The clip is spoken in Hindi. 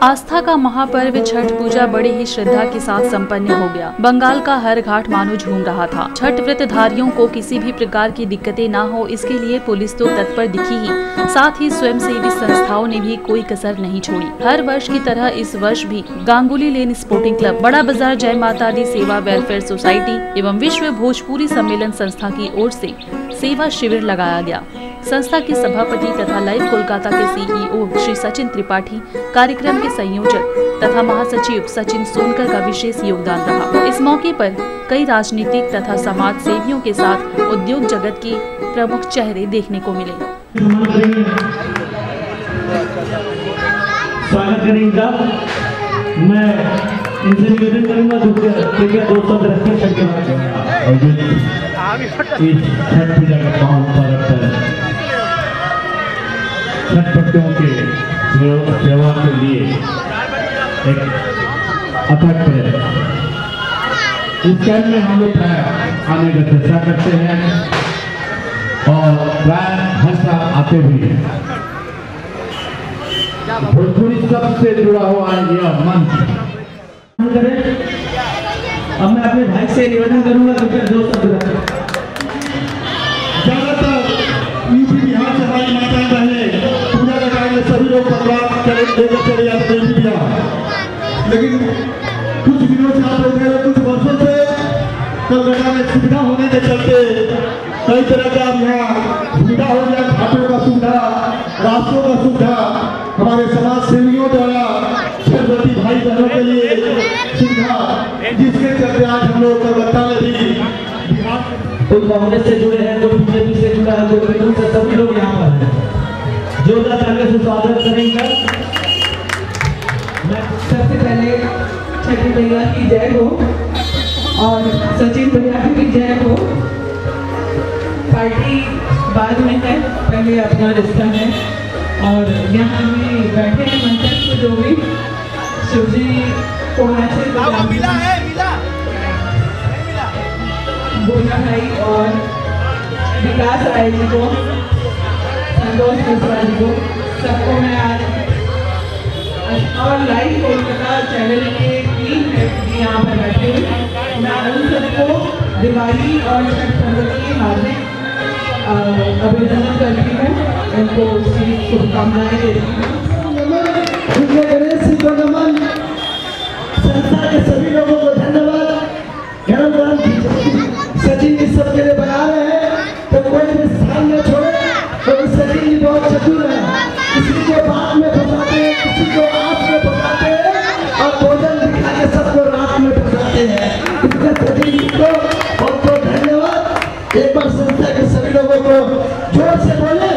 आस्था का महापर्व छठ पूजा बड़ी ही श्रद्धा के साथ संपन्न हो गया। बंगाल का हर घाट मानो झूम रहा था। छठ व्रतधारियों को किसी भी प्रकार की दिक्कतें न हो, इसके लिए पुलिस तो तत्पर दिखी ही, साथ ही स्वयंसेवी संस्थाओं ने भी कोई कसर नहीं छोड़ी। हर वर्ष की तरह इस वर्ष भी गांगुली लेन स्पोर्टिंग क्लब, बड़ा बाजार जय माता दी सेवा वेलफेयर सोसाइटी एवं विश्व भोजपुरी सम्मेलन संस्था की ओर से सेवा शिविर लगाया गया। संस्था के सभापति तथा लाइव कोलकाता के CEO श्री सचिन त्रिपाठी, कार्यक्रम के संयोजक तथा महासचिव सचिन सोनकर का विशेष योगदान रहा। इस मौके पर कई राजनीतिक तथा समाज सेवियों के साथ उद्योग जगत के प्रमुख चेहरे देखने को मिले। स्वागत करेंगे। मैं इनसे निवेदन करूंगा दोस्तों इस छठ पूजा का पावन पर्व पर छठ भक्तों के सेवा के लिए एक अथक प्रयास। इस कैंप में हम लोग आने का चर्चा करते हैं और प्राय हर साल आते भी हैं। भोजपुरी सबसे जुड़ा हुआ यह मंच। अब मैं अपने भाई से निवेदन करूंगा ज्यादातर यूपी बिहार से हमारी माताएं बहनें पूजा का कार्य सभी लोग परिवार लेकर चले जाते हैं बिहार, लेकिन कुछ दिनों से आप लोग कुछ वर्षों से कोलकाता में सुविधा होने के चलते कई तरह का यहाँ सुविधा हो गया। घाटों का सुविधा, रास्तों का सुविधा, हमारे समाज सेवियों द्वारा छठव्रती भाई बहनों के लिए सुविधा, जिसके चलते आज हम लोग कोलकाता में भी कोई कांग्रेस से जुड़े हैं, कोई बीजेपी से जुड़ा है, कोई कांग्रेस से, सभी लोग यहाँ पर हैं। जोरदार तालियों से स्वागत करेंगे। मैं सबसे पहले छठी मैया की जय हो और सचिन भैया की जय हो। पार्टी बाद में है, पहले अपना रिश्ता है। और यहाँ में बैठे हैं मंच जो भी शिवजी को बोला भाई और विकास राय जी को, संतोष मिश्रा जी को, सबको मैं आज और लाइव कोलकाता चैनल के टीम है यहाँ पर बैठे हुए, मैं उन सबको दिवाली और छठ पर्व की हार्दिक अभिनंदन करती हूँ, उनको उसकी शुभकामनाएं देती हूँ। संस्था के सभी लोगों को धन्यवाद। सचिन जी सबके लिए बना रहे हैं, तो कोई भी स्थान न छोड़े। तो सचिन जी बहुत चतुर है, किसी को बात में फंसाते हैं, किसी को आँख में फंसाते हैं और भोजन दिखा के सबको रात में फंसाते हैं। इसलिए सचिन जी को बहुत बहुत धन्यवाद। एक बार संस्था के सभी लोगों को जोर से बोले।